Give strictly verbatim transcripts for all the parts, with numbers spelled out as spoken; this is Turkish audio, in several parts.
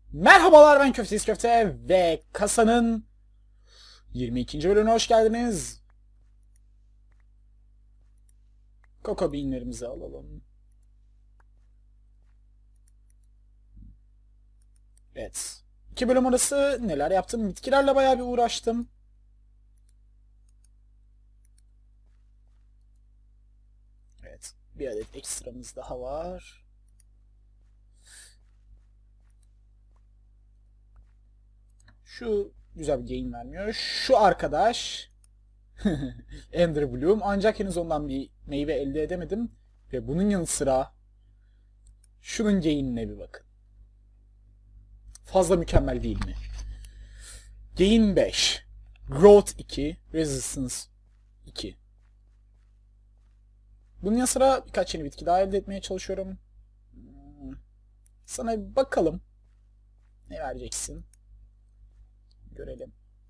Merhabalar, ben Köfteyiz Köfte ve kasanın yirmi ikinci bölümüne hoş geldiniz. Coco Bean'lerimizi alalım. Evet. İki bölüm arası neler yaptım? Bitkilerle bayağı bir uğraştım. Evet. Bir adet ekstramız daha var. Şu güzel bir gain vermiyor. Şu arkadaş Ender Bloom, ancak henüz ondan bir meyve elde edemedim. Ve bunun yanı sıra şunun gain'ine bir bakın. Fazla mükemmel değil mi? Gain beş, Growth iki, Resistance iki. Bunun yanı sıra birkaç yeni bitki daha elde etmeye çalışıyorum. Hmm, Sana bir bakalım. Ne vereceksin? Görelim.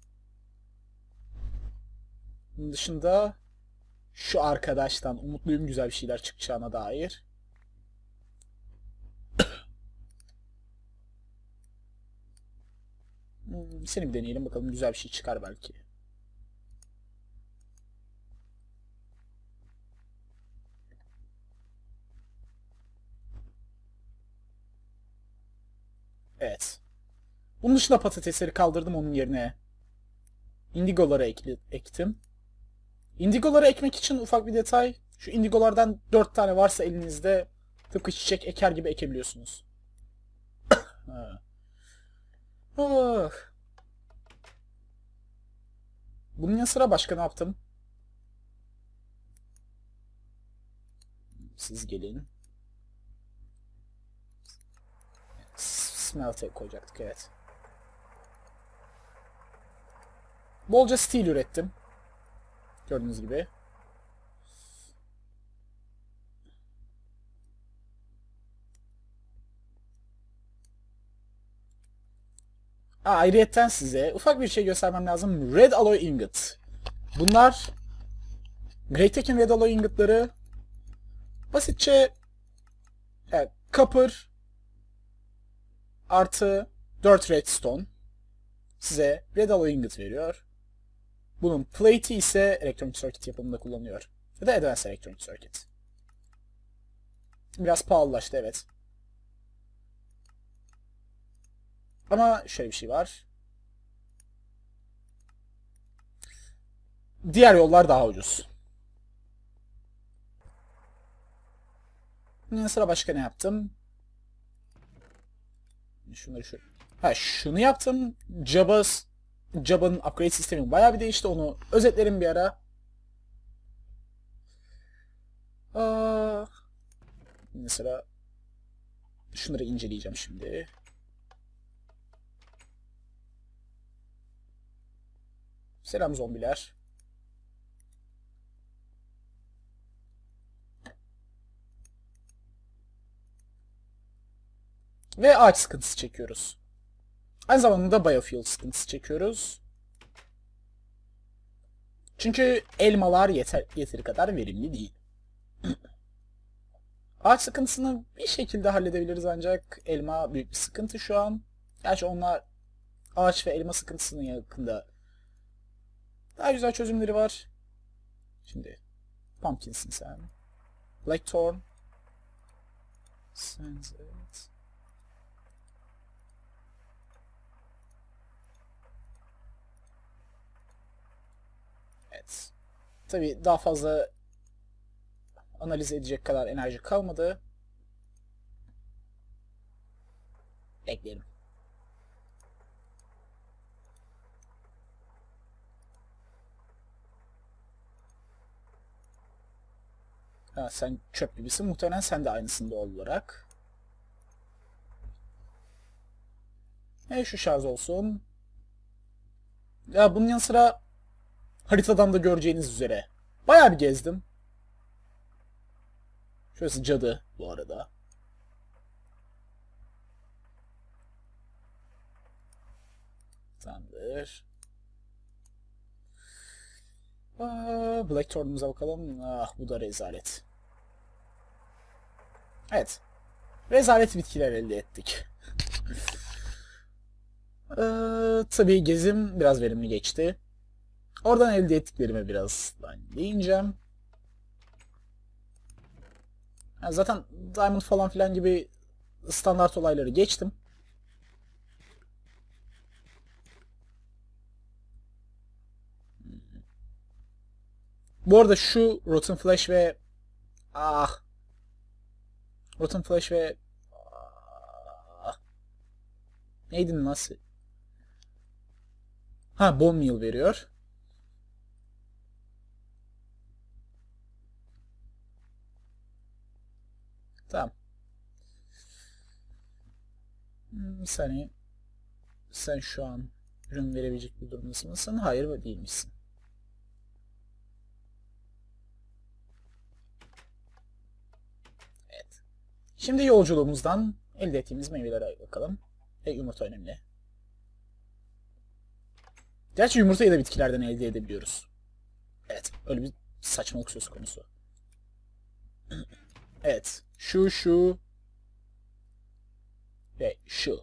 Bunun dışında şu arkadaştan umutluyum güzel bir şeyler çıkacağına dair. Hmm, Seni bir deneyelim bakalım, güzel bir şey çıkar belki. Evet. Bunun dışında patatesleri kaldırdım, onun yerine indigoları ekli, ektim. Indigoları ekmek için ufak bir detay. Şu indigolardan dört tane varsa elinizde tıpkı çiçek eker gibi ekebiliyorsunuz. Ha. Ah. Bunun yanı sıra başka ne yaptım? Siz gelin. Smelt'e koyacaktık, evet. Bolca steel ürettim. Gördüğünüz gibi. Aa, ayrıyetten size ufak bir şey göstermem lazım. Red Alloy Ingot. Bunlar Greytek'in Red Alloy Ingot'ları basitçe evet, copper artı dört redstone size Red Alloy Ingot veriyor. Bunun plate'i ise Electronic Circuit yapımında kullanılıyor. Ya da Advanced Electronic Circuit. Biraz pahalılaştı, evet. Ama şöyle bir şey var. Diğer yollar daha ucuz. Bunun sıra başka ne yaptım? Şunları şu. Ha, şunu yaptım. Jabba Jabba'nın upgrade sistemi bayağı bir değişti. Onu özetlerim bir ara. Aa, mesela şunları inceleyeceğim şimdi. Selam zombiler. Ve ağaç sıkıntısı çekiyoruz. Aynı zamanda biofuel sıkıntısı çekiyoruz. Çünkü elmalar yeter, yeteri kadar verimli değil. Ağaç sıkıntısını bir şekilde halledebiliriz, ancak elma büyük bir sıkıntı şu an. Gerçi onlar ağaç ve elma sıkıntısının yakında daha güzel çözümleri var. Şimdi Pumpkin'sin sen. Blackthorn. Sen, evet. Evet. Tabii daha fazla analiz edecek kadar enerji kalmadı. Bekleyelim. Ha, sen çöp gibisin. Muhtemelen sen de aynısın doğal olarak. E şu şarj olsun. Ya bunun yanı sıra haritadan da göreceğiniz üzere bayağı bir gezdim. Şurası cadı bu arada. Tamamdır. Aa, Blackthorn'umuza bakalım. Ah, bu da rezalet. Evet. Rezalet bitkiler elde ettik. Ee, tabii gezim biraz verimli geçti. Oradan elde ettiklerime biraz değineceğim. Yani zaten Diamond falan filan gibi standart olayları geçtim. Bu arada şu Rotten Flesh ve ah Rotten Flesh ve ah, neydi nasıl? Ha, Bone Meal veriyor. Tamam. Hmm, bir saniye. Sen şu an ürün verebilecek bir durumda mısın? Hayır, değilmişsin. Evet. Şimdi yolculuğumuzdan elde ettiğimiz meyvelere bakalım. E, yumurta önemli. Gerçi yumurtayı da bitkilerden elde edebiliyoruz. Evet. Öyle bir saçmalık söz konusu. Evet. Şu, şu ve şu.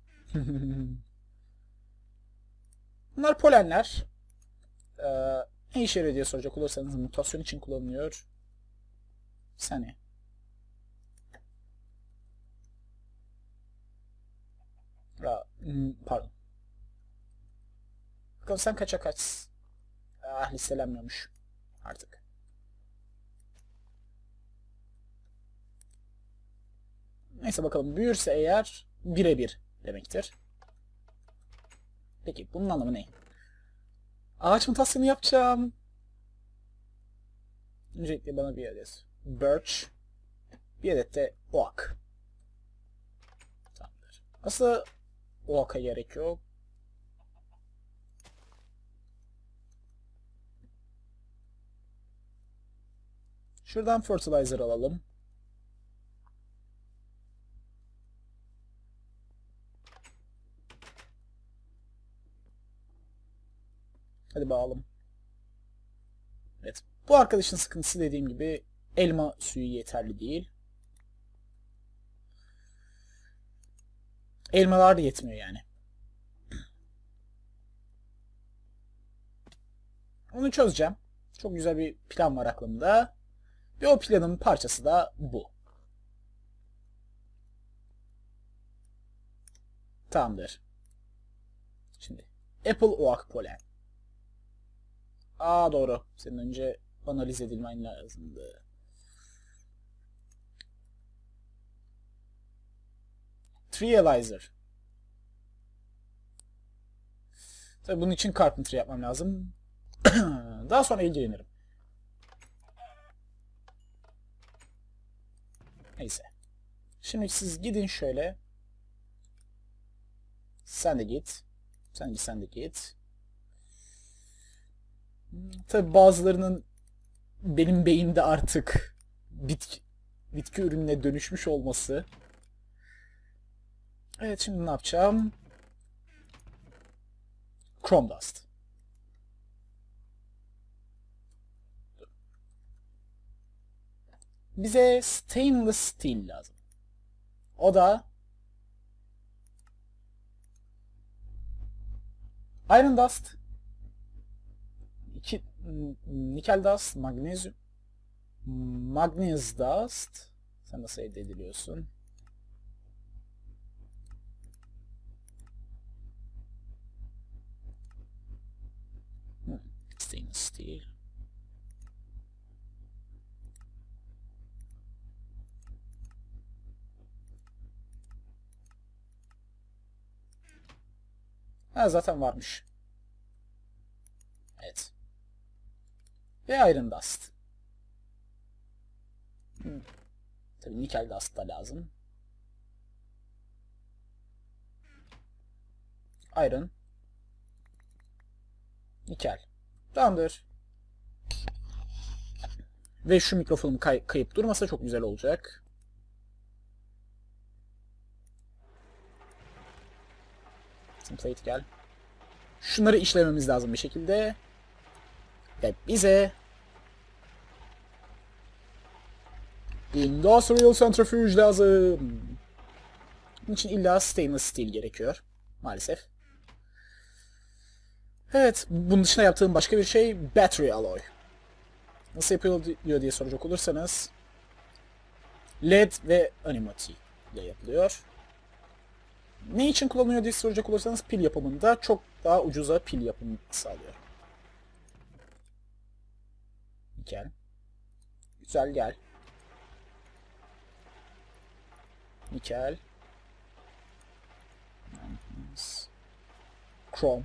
Bunlar polenler. Ee, ne işe yarıyor diye soracak olursanız mutasyon için kullanılıyor. Bir saniye. Ra, hmm, pardon. Bakalım sen kaça kaç? Ah, listelenmiyormuş artık. Neyse bakalım. Büyürse eğer birebir demektir. Peki bunun anlamı ne? Ağaç mutasyonu yapacağım. Öncelikle bana bir adet birch, bir adet de oak. Tamamdır. Aslında oak'a gerek yok. Şuradan fertilizer alalım. Hadi bakalım. Evet. Bu arkadaşın sıkıntısı dediğim gibi elma suyu yeterli değil. Elmalar da yetmiyor yani. Onu çözeceğim. Çok güzel bir plan var aklımda. Ve o planın parçası da bu. Tamamdır. Şimdi Apple Oak Polen. Aa, doğru. Senin önce analiz edilmen lazımdı. Trializer. Tabii bunun için carpentry yapmam lazım. Daha sonra ilgilenirim. Neyse. Şimdi siz gidin şöyle. Sen de git. Sen de sen de git. Tabii bazılarının benim beyimde artık bitki, bitki ürününe dönüşmüş olması. Evet, şimdi ne yapacağım? Chrome Dust. Bize stainless steel lazım. O da Iron Dust, iki, Nickel Dust, Magnezyum, Magnesium Dust. Sen nasıl elde ediliyorsun? Hmm. Stainless Steel. Ha, zaten varmış. Evet. Ve Iron Dust. Hmm. Tabii Nickel Dust da lazım. Iron. Nickel. Tamamdır. Ve şu mikrofonum kay kayıp durmasa çok güzel olacak. Template gel. Şunları işlememiz lazım bir şekilde. Ve bize Industrial Centrifuge lazım. Bunun için illa stainless steel gerekiyor. Maalesef. Evet, bunun dışında yaptığım başka bir şey battery alloy. Nasıl yapılıyor diye soracak olursanız L E D ve animati ile yapılıyor. Ne için kullanılıyor diye soracak olursanız pil yapımında çok daha ucuza pil yapımı sağlıyor. Gel. Güzel gel. Nikel. Chrome.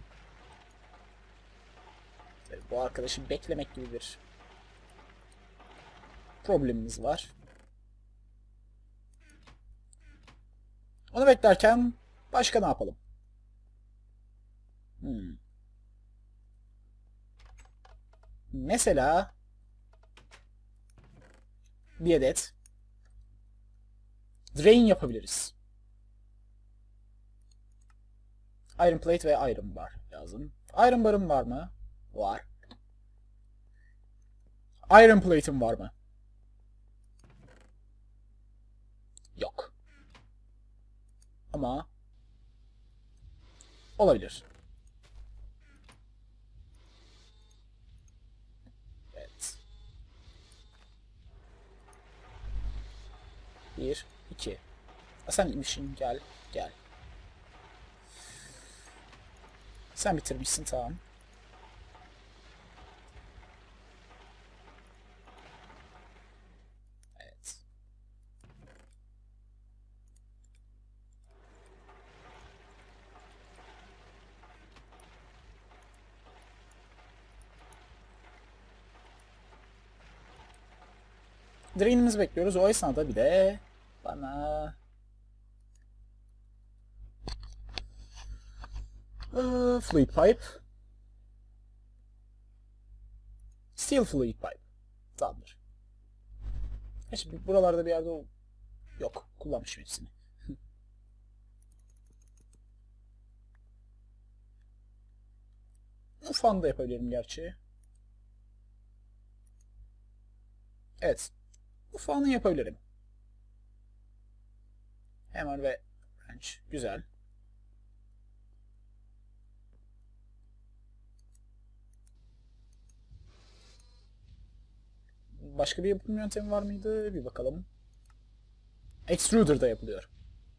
Tabii bu arkadaşı beklemek gibi bir problemimiz var. Onu beklerken başka ne yapalım? Hmm. Mesela bir adet drain yapabiliriz. Iron plate ve iron bar lazım. Iron bar'ım var mı? Var. Iron plate'im var mı? Yok. Ama olabilir. Evet. Bir, iki. Sen gitmişsin. Gel, gel. Sen bitirmişsin, tamam. Evet. Drain'imizi bekliyoruz. O esnada bir de bana Ee, fluid pipe. Steel fluid pipe. Tamamdır. Şimdi buralarda bir yerde o... Yok. Kullanmışım hepsini. Ufağını da yapabilirim gerçi. Evet. Ufağını yapabilirim. Hammer ve wrench. Güzel. Başka bir yapım yöntemi var mıydı? Bir bakalım. Extruder'da yapılıyor.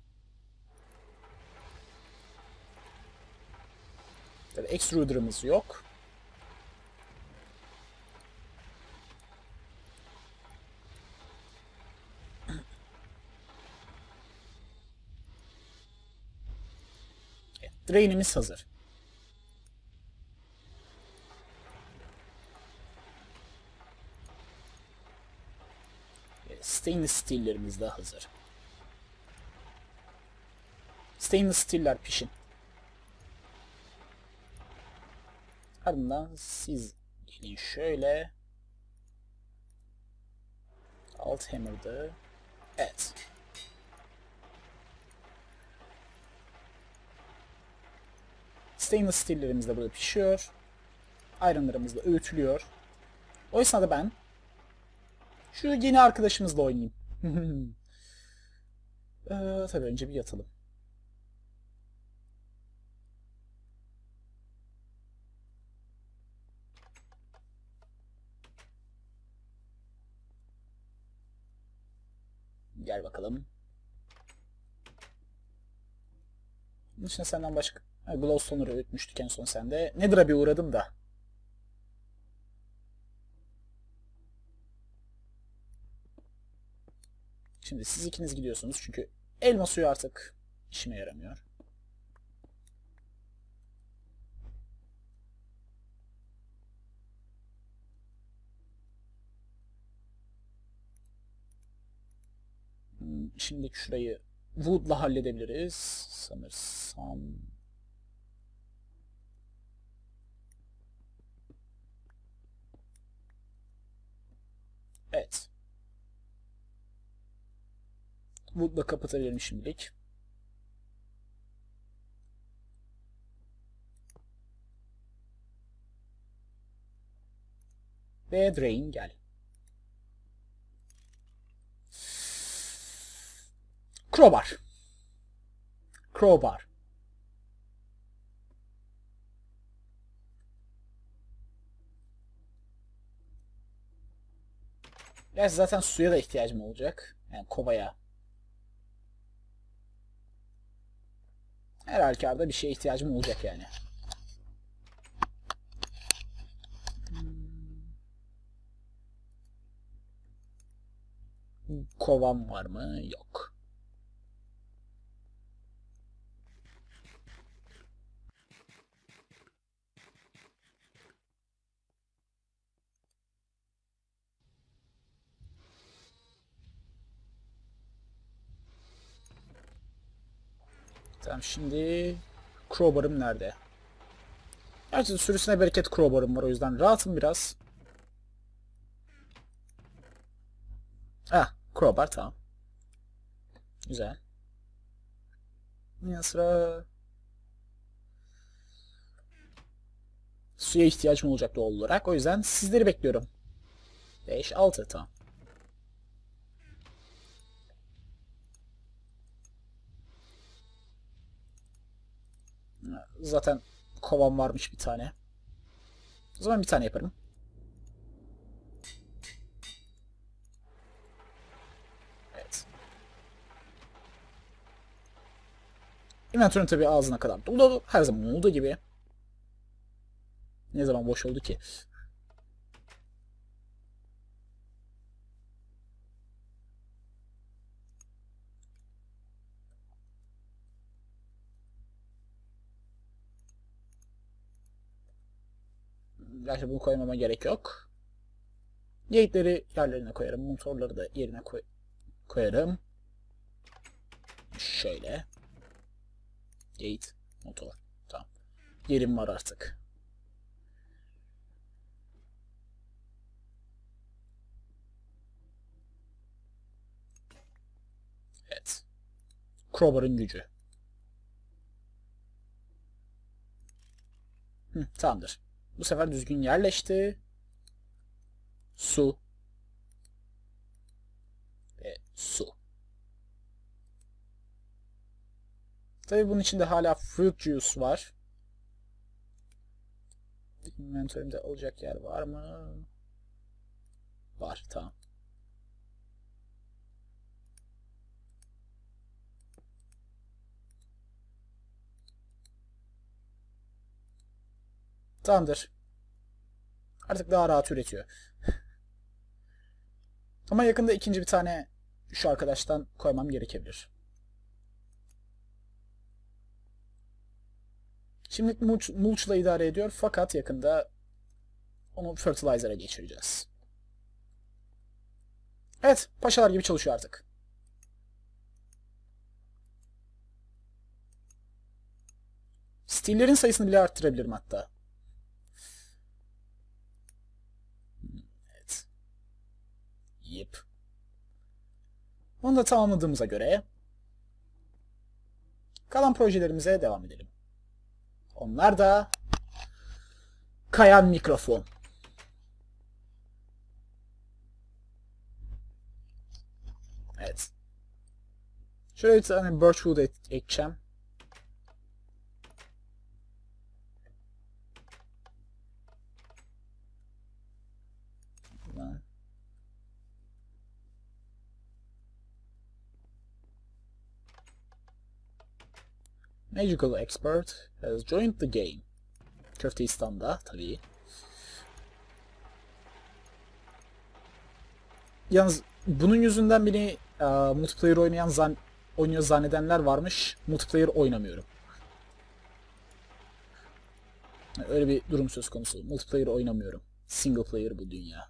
Tabii extruder'ımız yok. Evet, drain'imiz hazır. Evet, stainless steel'lerimiz de hazır. Stainless steel'ler pişin. Ardından siz gelin şöyle. Alt hammer'dı. Evet. Stainless steel'lerimiz de burada pişiyor. Iron'larımız da öğütülüyor. O esnada ben şu yeni arkadaşımızla oynayayım. ee, tabii önce bir yatalım. Gel bakalım. Bunun için senden başka... Ha, Glowstone'u öğütmüştük en son sende. Nether'a bir uğradım da. Şimdi siz ikiniz gidiyorsunuz çünkü elma suyu artık işime yaramıyor. Hmm, şimdi şurayı wood'la halledebiliriz sanırsam. Evet. Wood'la kapatabilirim şimdilik. Ve drain gel. Crowbar. Crowbar. Gerçi zaten suya da ihtiyacım olacak. Yani kovaya. Her halükarda bir şeye ihtiyacım olacak yani. Kovam var mı? Yok. Tamam, şimdi crowbar'ım nerede? Gerçi sürüsüne bereket crowbar'ım var, o yüzden rahatım biraz. Ah, crowbar tamam. Güzel. Bunun sıra suya ihtiyacım olacak doğal olarak. O yüzden sizleri bekliyorum. beş altı tamam. Zaten kovam varmış bir tane. O zaman bir tane yaparım. Evet. Inventörün tabii ağzına kadar dolu. Her zaman olduğu gibi. Ne zaman boş oldu ki? Gerçi bunu koymama gerek yok. Gate'leri yerlerine koyarım. Motorları da yerine koy koyarım. Şöyle. Gate, motor. Tamam. Yerim var artık. Evet. Crowbar'ın gücü. Hı, tamamdır. Bu sefer düzgün yerleşti. Su. Ve su. Tabii bunun içinde hala fruit juice var. Inventörümde olacak yer var mı? Var, tamam. Tamamdır. Artık daha rahat üretiyor. Ama yakında ikinci bir tane şu arkadaştan koymam gerekebilir. Şimdilik mulch, mulch'la idare ediyor fakat yakında onu fertilizer'a geçireceğiz. Evet, paşalar gibi çalışıyor artık. Steel'lerin sayısını bile arttırabilirim hatta. Evet. Yep. Onu da tamamladığımıza göre kalan projelerimize devam edelim. Onlar da kayan mikrofon. Evet. Şöyle bir tane birchwood ekeceğim. Magical expert has joined the game. Köfteistan'da tabii. Yalnız bunun yüzünden beni uh, multiplayer oynayan zan oynuyor zannedenler varmış. Multiplayer oynamıyorum. Öyle bir durum söz konusu. Multiplayer oynamıyorum. Single player bu dünya.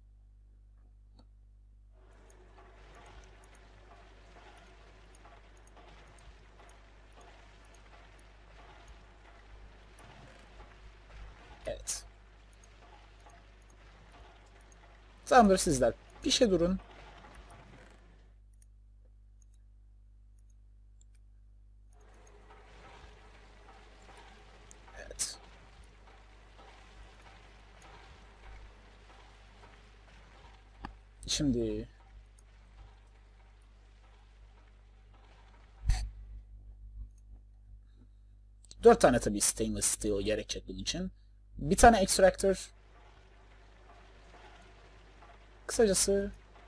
Evet. Tamamdır sizler. Bir şey durun. Evet. Şimdi dört tane tabii stainless steel gerekecek bunun için. Bir tane extractor. Kısacası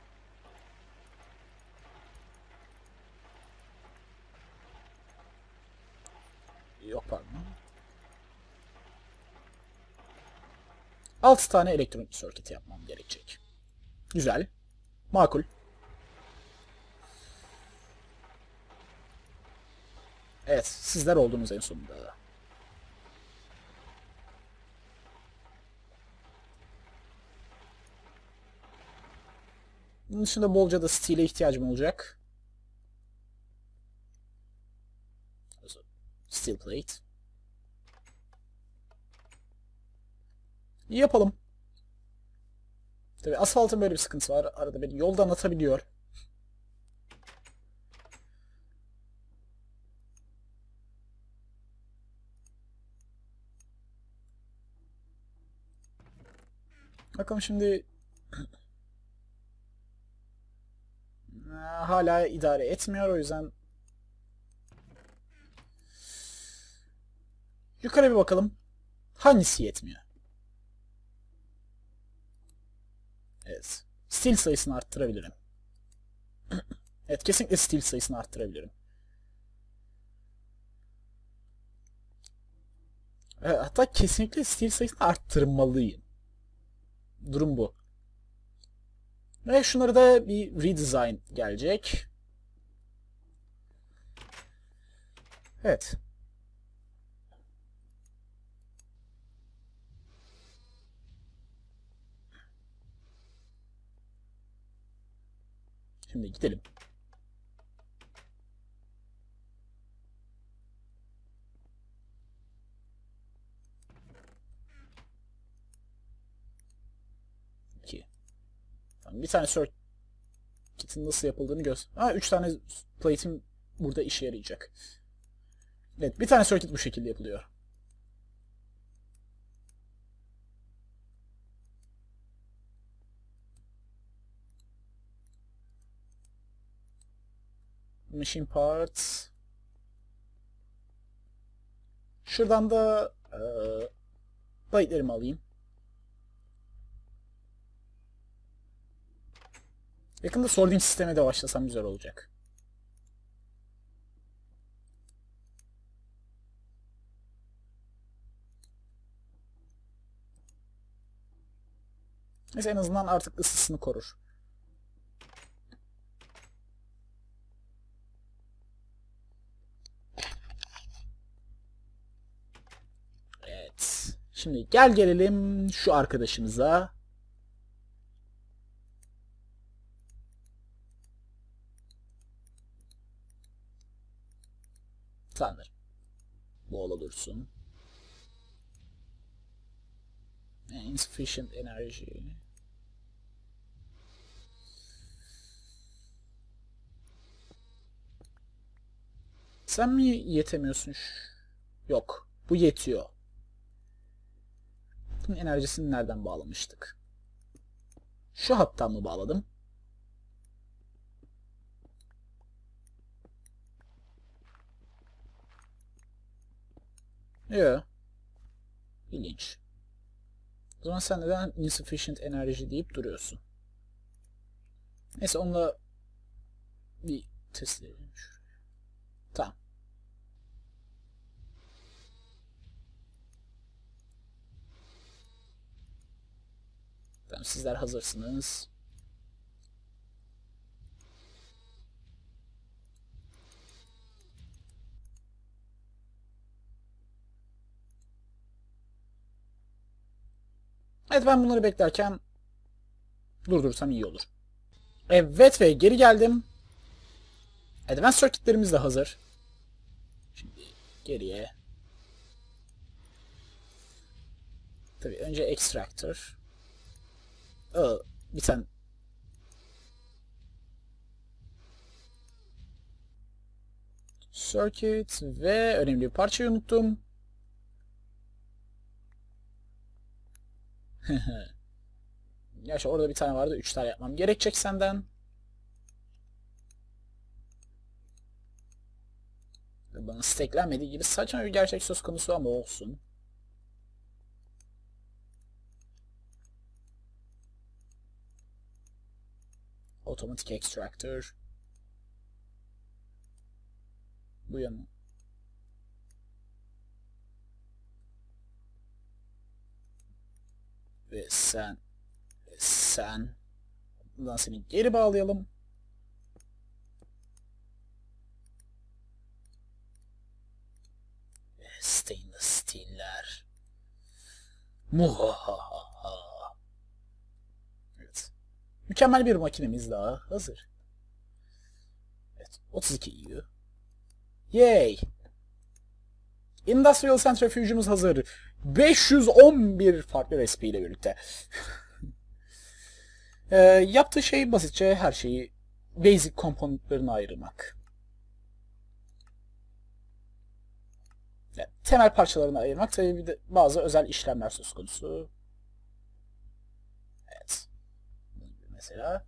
yok pardon. altı tane elektronik circuit yapmam gerekecek. Güzel. Makul. Evet, sizler oldunuz en sonunda. Bunun dışında bolca da steel'e ihtiyacım olacak. Steel plate. Yapalım. Tabii asfaltın böyle bir sıkıntısı var. Arada beni yoldan atabiliyor. Bakalım şimdi hala idare etmiyor, o yüzden yukarı bir bakalım. Hangisi yetmiyor? Evet. Steel sayısını arttırabilirim. Evet, kesinlikle steel sayısını arttırabilirim. Evet, hatta kesinlikle steel sayısını arttırmalıyım. Durum bu. Ve şunları da bir redesign gelecek. Evet. Şimdi gidelim. İki. Yani bir tane circuit'in nasıl yapıldığını göz. Ha, üç tane plate'im burada işe yarayacak. Evet, bir tane circuit bu şekilde yapılıyor. Machine parts. Şuradan da e, plate'lerimi alayım. Yakında sorting sisteme de başlasam güzel olacak. Neyse, en azından artık ısısını korur. Evet. Şimdi gel gelelim şu arkadaşımıza. Tanrım. Bu ola dursun. Insufficient energy. Sen mi yetemiyorsun? Yok. Bu yetiyor. Bunun enerjisini nereden bağlamıştık? Şu hattan mı bağladım? Yok. İlginç. O zaman sen neden insufficient enerji deyip duruyorsun? Neyse, onunla bir test edelim. Tamam. Tamam, sizler hazırsınız. Evet, ben bunları beklerken durdursam iyi olur. Evet ve geri geldim. Advanced circuitlerimiz de hazır. Şimdi geriye. Tabii önce extractor. Aa, bir tane. Circuit ve önemli bir parçayı unuttum. Gerçi orada bir tane vardı. Üç tane yapmam gerekecek senden. Bana stacklenmediği gibi saçma bir gerçek söz konusu ama olsun. Automatic extractor. Bu yana. Ve sen. Ve sen. Buradan seni geri bağlayalım. Ve stainless steel'ler. Muhahaha. Evet. Mükemmel bir makinemiz daha hazır. Evet. otuz iki E U. Yay! Industrial Centrifuge'umuz hazır. beş yüz on bir farklı recipe ile birlikte. e, yaptığı şey basitçe her şeyi basic komponentlerine ayırmak. Yani temel parçalarına ayırmak. Tabii bir de bazı özel işlemler söz konusu. Evet. Mesela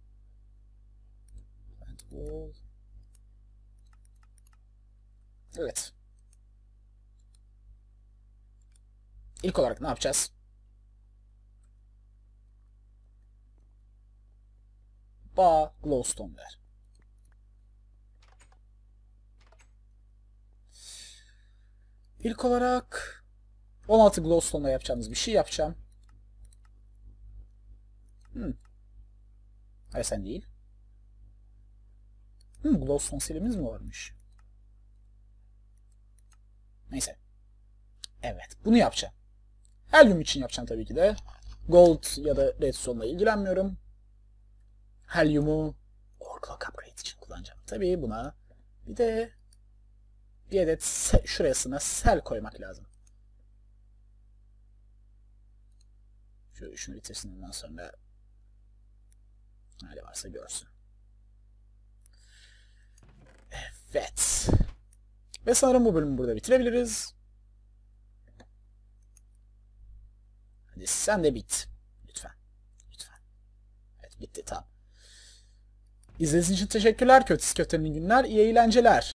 evet. İlk olarak ne yapacağız? Bağ glowstone ver. İlk olarak on altı glowstone'la yapacağımız bir şey yapacağım. Hmm. Hayır sen değil. Hmm, glowstone silimiz mi varmış? Neyse. Evet, bunu yapacağım. Helium için yapacağım tabii ki de. Gold ya da redstone'la ilgilenmiyorum. Helium'u ore clock upgrade için kullanacağım. Tabii buna bir de bir adet şurasına sel koymak lazım. Şu şunu bitirsin ondan sonra hali varsa görsün. Evet. Ve sanırım bu bölümü burada bitirebiliriz. Hadi sen de bit. Lütfen. Lütfen. Evet bitti tamam. İzlediğiniz için teşekkürler. Kötüsü kötünün günler. İyi eğlenceler.